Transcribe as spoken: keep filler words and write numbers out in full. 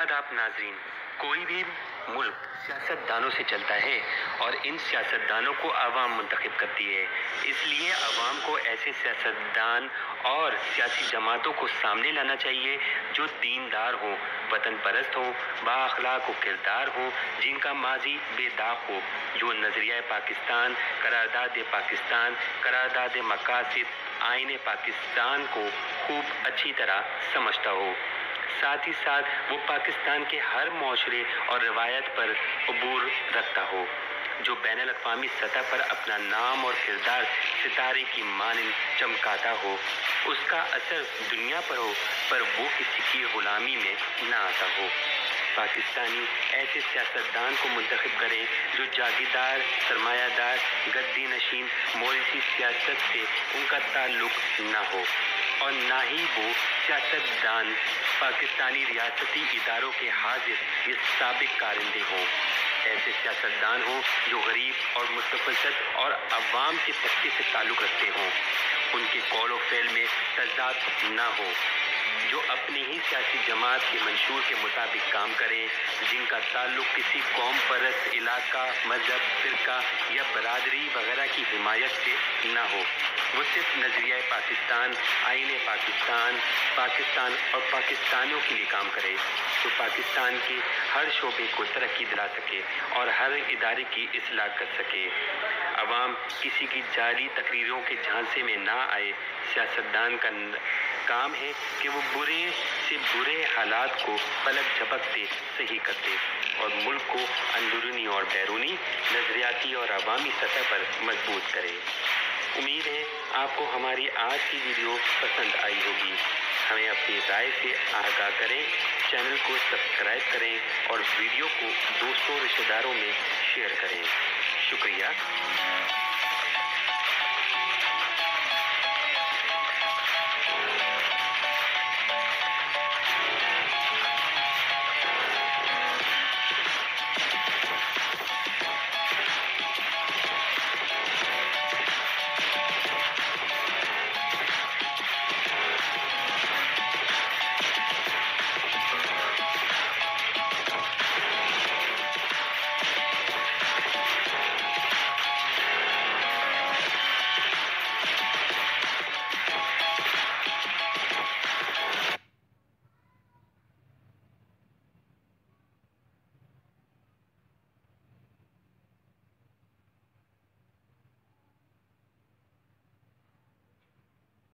आदाब नाजरीन। कोई भी मुल्क सियासतदानों से चलता है और इन सियासतदानों को आवाम मुंतखब करती है। इसलिए आवाम को ऐसे सियासतदान और सियासी जमातों को सामने लाना चाहिए जो दीनदार हो, वतन परस्त हो, बाअखलाक व किरदार हो, जिनका माजी बेदाग हो, जो नजरिया पाकिस्तान, करारदाद पाकिस्तान, करारदाद मकासिद, आईन पाकिस्तान को खूब अच्छी तरह समझता हो। साथ ही साथ वो पाकिस्तान के हर माशरे और रवायत पर अबूर रखता हो, जो बैनुल अक़वामी सतह पर अपना नाम और किरदार सितारे की मानिंद चमकाता हो। उसका असर दुनिया पर हो पर वो किसी की गुलामी में ना आता हो। पाकिस्तानी ऐसे सियासतदान को मुंतखब करें जो जागीरदार, सरमायादार, गद्दी नशीन, मौरिसी सियासत से उनका ताल्लुक ना हो और ना ही वो सियासतदान पाकिस्तानी रियासती इदारों के हाजिर ये साबिक कारिंदे हों। ऐसे सियासतदान हों जो गरीब और मुस्तफज़त और अवाम के तबके से ताल्लुक़ रखते हों। उनके कौल व फ़ेल में तज़ाद ना हो, जो अपनी ही सियासी जमात के मंशूर के मुताबिक काम करें, जिनका ताल्लुक़ किसी कौम परस्त इलाका, मज़हब, फ़िरका या बरादरी वगैरह की हिमायत से ना हो। वो सिर्फ नज़रिया पाकिस्तान, आईन पाकिस्तान, पाकिस्तान और पाकिस्तानियों के लिए काम करे, तो पाकिस्तान के हर शोबे को तरक्की दिला सके और हर इदारे की इस्लाह कर सके। अवाम किसी की जाली तकरीरों के झांसे में ना आए। सियासतदान का काम है कि वो बुरे से बुरे हालात को पलक झपकते सही करते और मुल्क को अंदरूनी और बैरूनी, नज़रियाती और अवामी सतह पर मजबूत करे। उम्मीद है आपको हमारी आज की वीडियो पसंद आई होगी। हमें अपनी राय से आगाह करें, चैनल को सब्सक्राइब करें और वीडियो को दोस्तों रिश्तेदारों में शेयर करें। शुक्रिया।